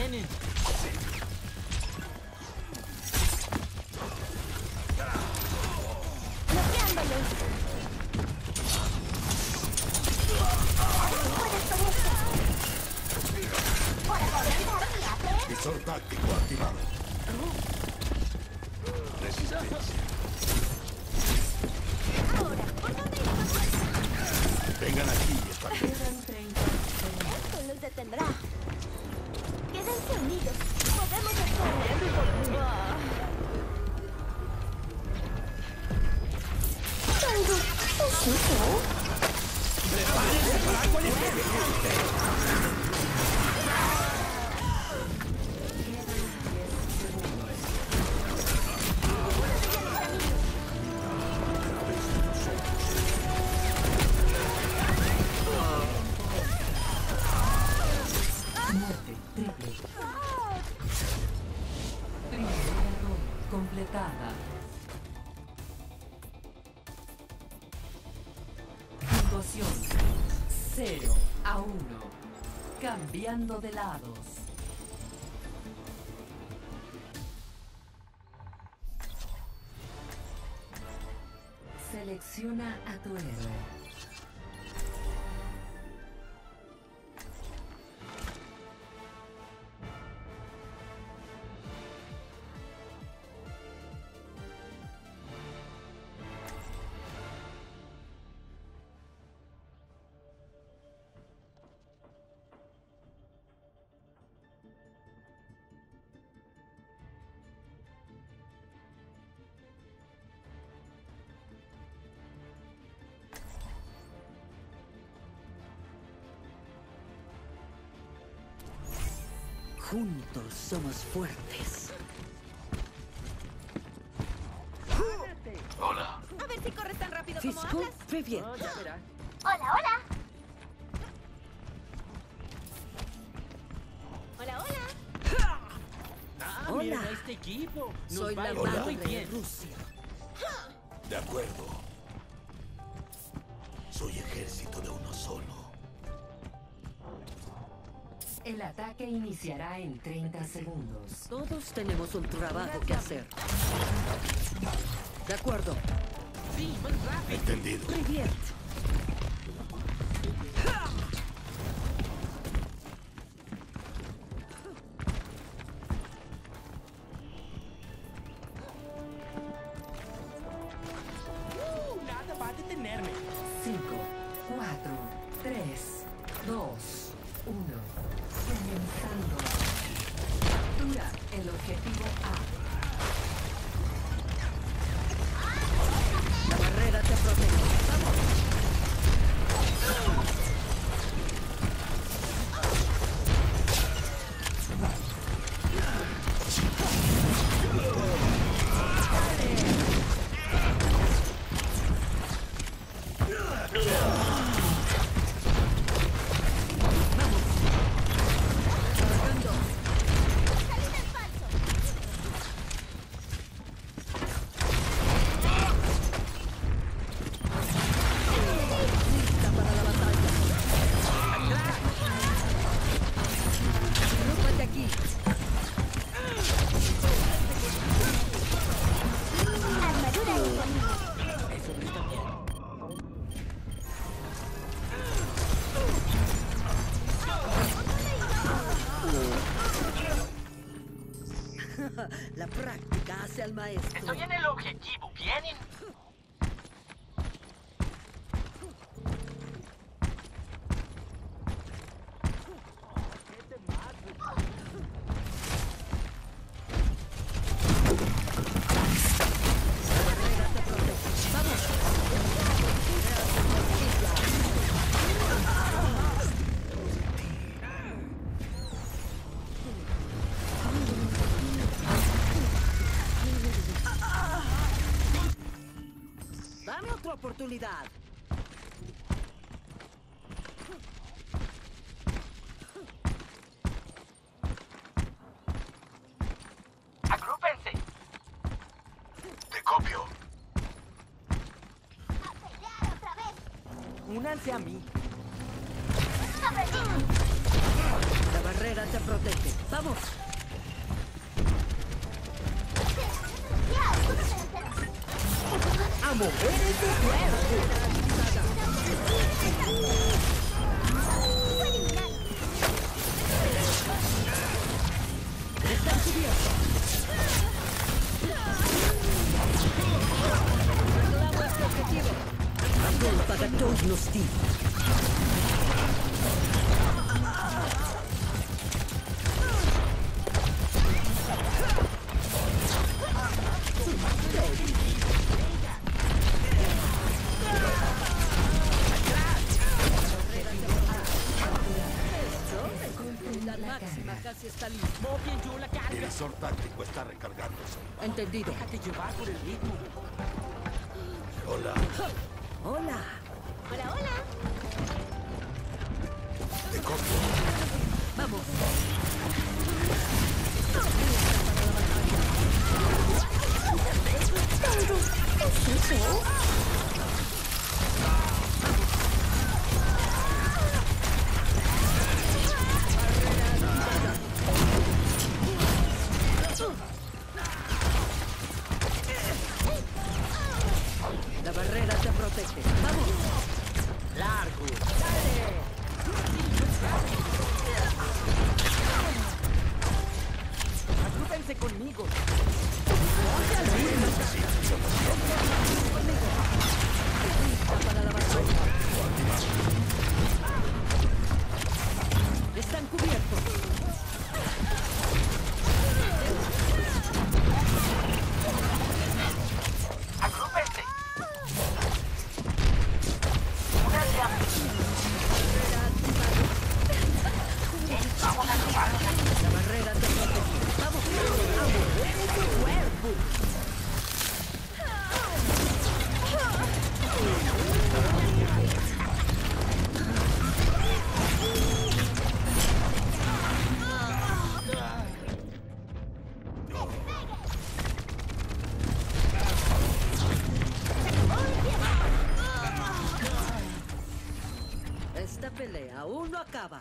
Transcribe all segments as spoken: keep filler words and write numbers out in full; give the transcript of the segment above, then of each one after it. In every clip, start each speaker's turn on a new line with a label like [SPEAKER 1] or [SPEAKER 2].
[SPEAKER 1] vienen.
[SPEAKER 2] Bloqueándolos. Puedes con esto. Hora de avanzar, fíjate.
[SPEAKER 3] Visor táctico activado. Resistencia.
[SPEAKER 2] Ahora, ¿por dónde iremos?
[SPEAKER 3] Vengan aquí, espartanos.
[SPEAKER 4] Quedan treinta segundos.
[SPEAKER 2] Esto los detendrá. Quédense unidos. Podemos hacerlo. Tengo un susto.
[SPEAKER 3] ¡Prepárense para algo diferente!
[SPEAKER 4] Muerte triple. Primera ronda completada. Puntuación cero a uno. Cambiando de lados. Selecciona a tu héroe.
[SPEAKER 5] Juntos somos fuertes.
[SPEAKER 3] Hola.
[SPEAKER 2] A ver si corres tan rápido como
[SPEAKER 5] Fisco,
[SPEAKER 2] hablas.
[SPEAKER 5] привет.
[SPEAKER 2] Hola, hola. Hola, hola.
[SPEAKER 1] Ah,
[SPEAKER 5] Hola.
[SPEAKER 1] miren a este equipo. Nos
[SPEAKER 5] Soy
[SPEAKER 1] va
[SPEAKER 5] la
[SPEAKER 1] a ir
[SPEAKER 3] Hola.
[SPEAKER 1] muy
[SPEAKER 5] madre de
[SPEAKER 1] bien.
[SPEAKER 5] Rusia.
[SPEAKER 3] De acuerdo. Soy ejército de uno solo.
[SPEAKER 4] El ataque iniciará en treinta segundos.
[SPEAKER 5] Todos tenemos un trabajo que hacer. De acuerdo.
[SPEAKER 1] Sí, más rápido.
[SPEAKER 3] Entendido.
[SPEAKER 5] Привет.
[SPEAKER 1] Uh, nada va a detenerme.
[SPEAKER 4] cinco, cuatro, tres, dos, uno. Comenzando. Captura el objetivo A.
[SPEAKER 5] La barrera te protege. Vamos. Cargando.
[SPEAKER 2] Salida en falso.
[SPEAKER 5] Lista para la batalla. Agrúpate aquí.
[SPEAKER 2] Armadura disponible.
[SPEAKER 1] Eso no está bien.
[SPEAKER 5] La práctica hace al maestro.
[SPEAKER 1] Estoy en el objetivo. ¿Vienen?
[SPEAKER 5] Dame otra oportunidad.
[SPEAKER 1] Agrúpense.
[SPEAKER 3] Te copio.
[SPEAKER 2] A pelear otra vez.
[SPEAKER 1] Únanse a mí.
[SPEAKER 2] Sobre ti.
[SPEAKER 5] La barrera te protege. ¡Vamos!
[SPEAKER 2] ¡A mover ese cuerpo!
[SPEAKER 5] ¡Están cubiertos! ¡Reclamo este objetivo! Agul pagatos nosti. La máxima casi está lista.
[SPEAKER 1] Bien, yo la carga.
[SPEAKER 3] El visor táctico está recargándose.
[SPEAKER 5] Entendido.
[SPEAKER 1] Déjate llevar por el ritmo.
[SPEAKER 3] Hola.
[SPEAKER 5] Hola.
[SPEAKER 2] Hola, hola.
[SPEAKER 3] Te copio.
[SPEAKER 5] Vamos.
[SPEAKER 2] ¿Qué es eso?
[SPEAKER 5] La barrera te protege. ¡Vamos!
[SPEAKER 1] Largo. Agrúpense conmigo.
[SPEAKER 5] Para la batalla. Están cubiertos.
[SPEAKER 1] Agrúpense. Únanse a mí. Vamos a tomar.
[SPEAKER 5] La barrera te protege. ¡Vamos! Esta pelea aún no acaba.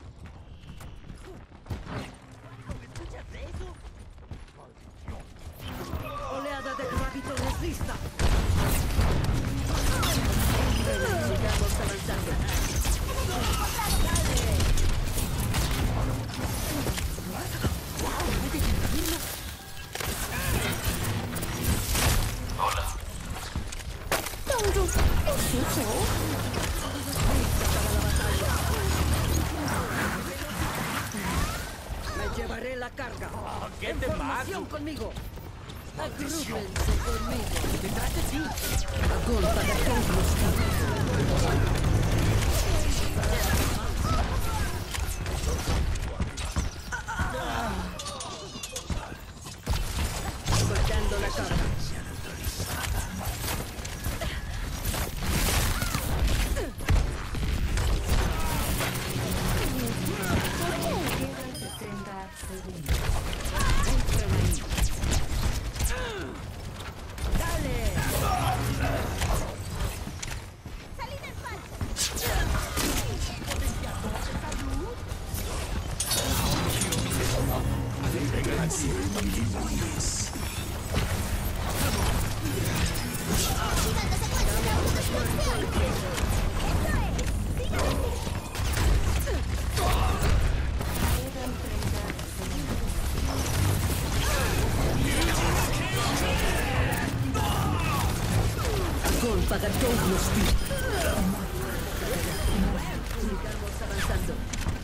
[SPEAKER 5] Oleada de gravitones lista. Sigamos avanzando.
[SPEAKER 3] Hola.
[SPEAKER 2] ¿Qué es eso?
[SPEAKER 5] Me llevaré la carga.
[SPEAKER 1] ¿Qué te
[SPEAKER 5] Formación
[SPEAKER 1] mato?
[SPEAKER 5] conmigo. Agrúpense conmigo.
[SPEAKER 1] Detrás de ti.
[SPEAKER 5] Agul pagatos nosti. Cortando la carga.
[SPEAKER 4] Quedan sesenta segundos.
[SPEAKER 5] Entren ahí. ¡Dale!
[SPEAKER 2] ¡Salida en falso!
[SPEAKER 5] Agul pagatos nosti. Sigamos avanzando.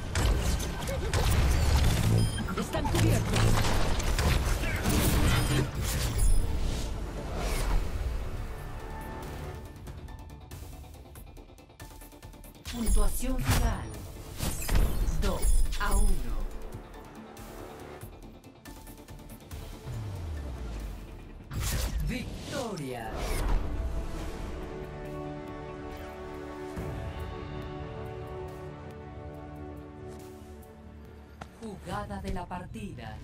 [SPEAKER 5] Están cubiertos.
[SPEAKER 4] Puntuación final. dos a uno. Victoria. Jugada de la partida.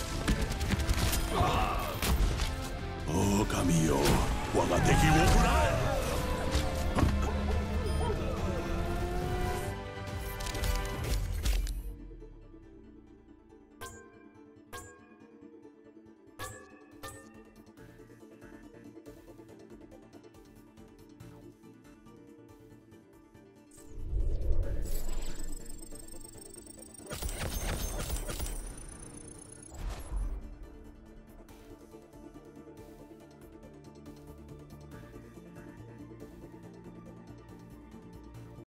[SPEAKER 3] Oh, Camillo. Guagateji Wokurai.